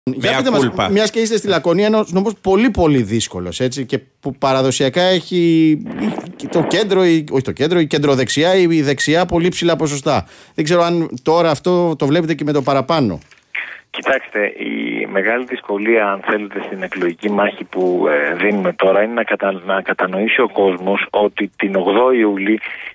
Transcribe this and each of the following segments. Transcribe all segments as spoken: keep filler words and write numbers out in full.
Για πείτε μας, μιας και είστε στη Λακωνία, ένας νόμος πολύ πολύ δύσκολος, έτσι, και που παραδοσιακά έχει το κέντρο, η, όχι το κέντρο, η κεντροδεξιά ή η δεξιά πολύ ψηλά ποσοστά. Δεν ξέρω αν τώρα αυτό το βλέπετε και με το παραπάνω. Κοιτάξτε, η μεγάλη δυσκολία, αν θέλετε, στην εκλογική μάχη που ε, δίνουμε τώρα είναι να, κατα... να κατανοήσει ο κόσμος ότι την ογδόη Ιουλίου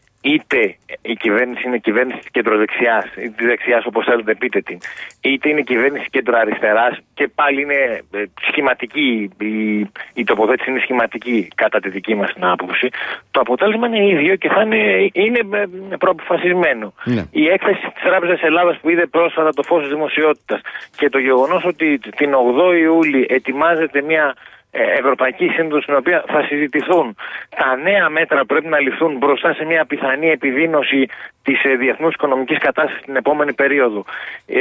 είτε η κυβέρνηση είναι κυβέρνηση της κεντροδεξιάς ή της δεξιάς, όπως θέλετε πείτε την, είτε είναι κυβέρνηση κεντροαριστεράς, και πάλι είναι σχηματική, η, η τοποθέτηση είναι σχηματική κατά τη δική μας την άποψη, το αποτέλεσμα είναι ίδιο και θα είναι, είναι προαποφασισμένο. Ναι. Η έκθεση της Τράπεζας Ελλάδας που είδε πρόσφατα το φως της δημοσιότητας και το γεγονός ότι την ογδόη Ιουλίου ετοιμάζεται μια Ευρωπαϊκή Σύνοδος στην οποία θα συζητηθούν τα νέα μέτρα που πρέπει να ληφθούν μπροστά σε μια πιθανή επιδείνωση της διεθνούς οικονομικής κατάστασης την επόμενη περίοδο. Ε,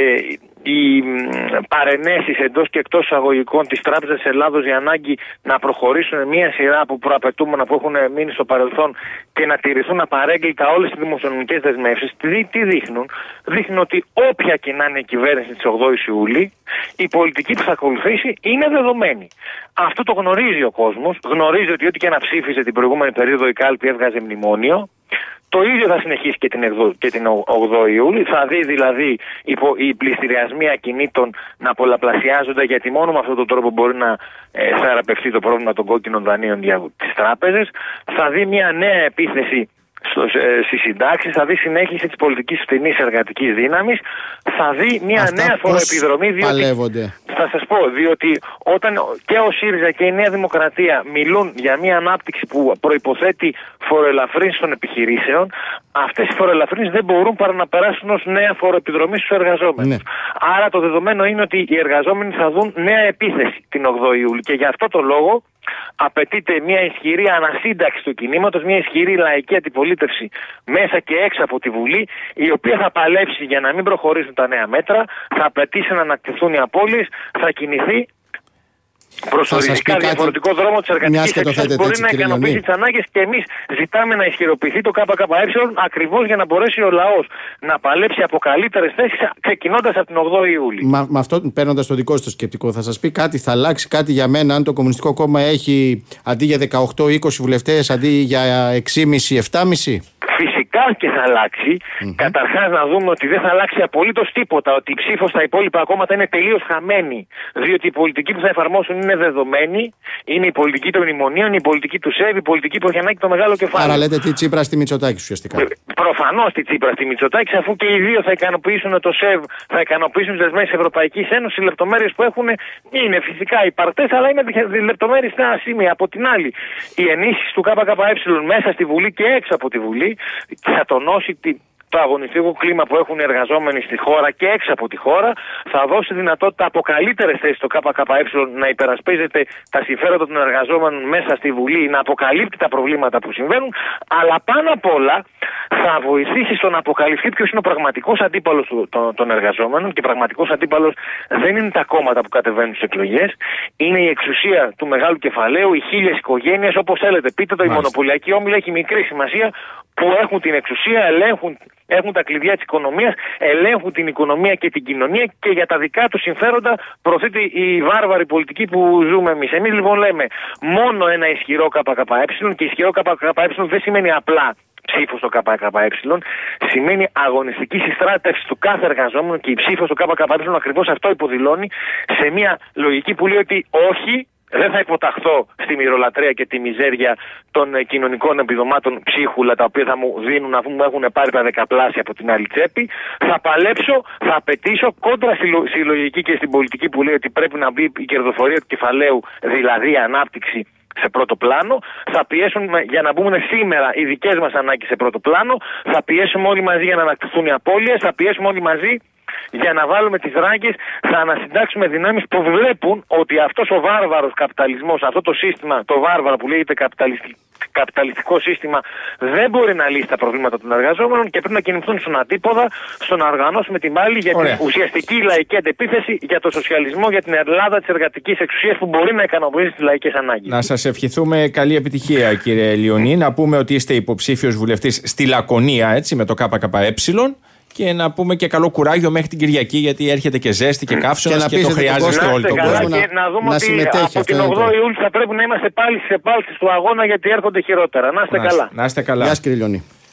οι παρενέσεις εντός και εκτός εισαγωγικών της Τράπεζας Ελλάδος, η ανάγκη να προχωρήσουν μια σειρά από προαπαιτούμενα που έχουν μείνει στο παρελθόν και να τηρηθούν απαρέγκλιτα όλες τις δημοσιονομικές δεσμεύσεις, τι, τι δείχνουν? Δείχνουν ότι όποια και να είναι η κυβέρνηση της ογδόης Ιουλίου, η πολιτική που θα ακολουθήσει είναι δεδομένη. Αυτό το γνωρίζει ο κόσμος, γνωρίζει ότι ό,τι και να ψήφιζε την προηγούμενη περίοδο η κάλπη έβγαζε μνημόνιο. Το ίδιο θα συνεχίσει και την, και την ογδόη Ιουλίου. Θα δει δηλαδή οι πληστηριασμοί ακινήτων να πολλαπλασιάζονται, γιατί μόνο με αυτόν τον τρόπο μπορεί να ε, θεραπευτεί το πρόβλημα των κόκκινων δανείων για τις τράπεζες. Θα δει μια νέα επίθεση στις συντάξεις, θα δει συνέχιση της πολιτικής φτηνής εργατικής δύναμης, θα δει μια Αυτά νέα φοροεπιδρομή, διότι, θα σας πω, διότι όταν και ο ΣΥΡΙΖΑ και η Νέα Δημοκρατία μιλούν για μια ανάπτυξη που προϋποθέτει φοροελαφρύνσεις των επιχειρήσεων, αυτές οι φοροελαφρύνσεις δεν μπορούν παρά να περάσουν ως νέα φοροεπιδρομή στους εργαζόμενους. Ναι. Άρα το δεδομένο είναι ότι οι εργαζόμενοι θα δουν νέα επίθεση την ογδόη Ιουλίου και γι' αυτό το λόγο απαιτείται μια ισχυρή ανασύνταξη του κινήματος, μια ισχυρή λαϊκή αντιπολίτευση μέσα και έξω από τη Βουλή, η οποία θα παλέψει για να μην προχωρήσουν τα νέα μέτρα, θα απαιτήσει να ανακτηθούν οι απώλειες, θα κινηθεί προς οριστικά διαφορετικό δρόμο της εργατικής εξουσίας, μπορεί να ικανοποιήσει τις ανάγκες, και εμείς ζητάμε να ισχυροποιηθεί το ΚΚΕ ακριβώς για να μπορέσει ο λαός να παλέψει από καλύτερες θέσεις ξεκινώντας από την ογδόη Ιουλίου. Μα, με αυτό, παίρνοντας το δικό σας σκεπτικό, θα σας πει κάτι, θα αλλάξει κάτι για μένα αν το Κομμουνιστικό Κόμμα έχει αντί για δεκαοκτώ είκοσι βουλευτές, αντί για έξι κόμμα πέντε επτά κόμμα πέντε? Φυσικά και θα αλλάξει. Mm-hmm. Καταρχάς να δούμε ότι δεν θα αλλάξει απολύτως τίποτα, ότι η ψήφος στα υπόλοιπα κόμματα είναι τελείως χαμένη, διότι η πολιτική που θα εφαρμόσουν είναι δεδομένη, είναι η πολιτική των μνημονίων, η πολιτική του ΣΕΒ, η πολιτική που έχει ανάγκη το μεγάλο κεφάλαιο. Άρα λέτε τη Τσίπρα στη Μητσοτάκη ουσιαστικά. Προφανώς τη Τσίπρα στη Μητσοτάκη, αφού και οι δύο θα ικανοποιήσουν το ΣΕΒ, θα ικανοποιήσουν τις δεσμεύσεις της Ευρωπαϊκής Ένωσης. Οι λεπτομέρειες που έχουν είναι φυσικά υπαρκτές, αλλά είναι λεπτομέρειες στα ένα σημείο. Από την άλλη, η ενίσχυση του ΚΚΕ μέσα στη Βουλή και έξω από τη Βουλή θα τονώσει τη, το αγωνιστικό κλίμα που έχουν οι εργαζόμενοι στη χώρα και έξω από τη χώρα, θα δώσει δυνατότητα από καλύτερες θέσεις στο ΚΚΕ να υπερασπίζεται τα συμφέροντα των εργαζόμενων μέσα στη Βουλή, να αποκαλύπτει τα προβλήματα που συμβαίνουν, αλλά πάνω απ' όλα θα βοηθήσει στο να αποκαλυφθεί ποιος είναι ο πραγματικός αντίπαλος των, των εργαζόμενων, και πραγματικός αντίπαλος δεν είναι τα κόμματα που κατεβαίνουν στις εκλογές, είναι η εξουσία του μεγάλου κεφαλαίου, οι χίλιες οικογένειες, όπως θέλετε πείτε το, η μονοπωλιακή όμιλη έχει μικρή σημασία, που έχουν την εξουσία, ελέγχουν, έχουν τα κλειδιά της οικονομίας, ελέγχουν την οικονομία και την κοινωνία, και για τα δικά τους συμφέροντα προωθείται η βάρβαρη πολιτική που ζούμε εμείς. Εμείς λοιπόν λέμε μόνο ένα ισχυρό ΚΚΕ, και ισχυρό ΚΚΕ δεν σημαίνει απλά ψήφος στο ΚΚΕ, σημαίνει αγωνιστική συστράτευση του κάθε εργαζόμενου, και η ψήφος στο ΚΚΕ ακριβώς αυτό υποδηλώνει, σε μια λογική που λέει ότι όχι, δεν θα υποταχθώ στη μοιρολατρεία και τη μιζέρια των ε, κοινωνικών επιδομάτων ψίχουλα, τα οποία θα μου δίνουν, αφού μου έχουν πάρει τα δεκαπλάσια από την άλλη τσέπη. Θα παλέψω, θα απαιτήσω κόντρα στη, στη λογική και στην πολιτική που λέει ότι πρέπει να μπει η κερδοφορία του κεφαλαίου, δηλαδή η ανάπτυξη, σε πρώτο πλάνο. Θα πιέσουμε για να μπούμε σήμερα οι δικές μας ανάγκες σε πρώτο πλάνο. Θα πιέσουμε όλοι μαζί για να ανακτηθούν οι απώλειες. Θα πιέσουμε όλοι μαζί για να βάλουμε τις ράγκες, θα ανασυντάξουμε δυνάμεις που βλέπουν ότι αυτός ο βάρβαρος καπιταλισμός, αυτό το σύστημα, το βάρβαρο που λέγεται καπιταλιστικό, καπιταλιστικό σύστημα, δεν μπορεί να λύσει τα προβλήματα των εργαζόμενων, και πρέπει να κινηθούν στον αντίποδα, στο να οργανώσουμε την πάλη για Ωραία. την ουσιαστική λαϊκή αντεπίθεση για το σοσιαλισμό, για την Ελλάδα της εργατικής εξουσίας που μπορεί να ικανοποιήσει τις λαϊκές ανάγκες. Να σας ευχηθούμε καλή επιτυχία, κύριε Λιονί. Να πούμε ότι είστε υποψήφιος βουλευτής στη Λακωνία, έτσι, με το ΚΚΕ. Και να πούμε και καλό κουράγιο μέχρι την Κυριακή, γιατί έρχεται και ζέστη και καύσωνας και, και το χρειάζεστε όλοι τον κόσμο. Και να δούμε να ότι συμμετέχει από την ογδόη Ιούλη θα πρέπει να είμαστε πάλι στις επάλξεις του αγώνα, γιατί έρχονται χειρότερα. Να είστε καλά. Να είστε καλά. Γεια σας, κύριε Λιώνη.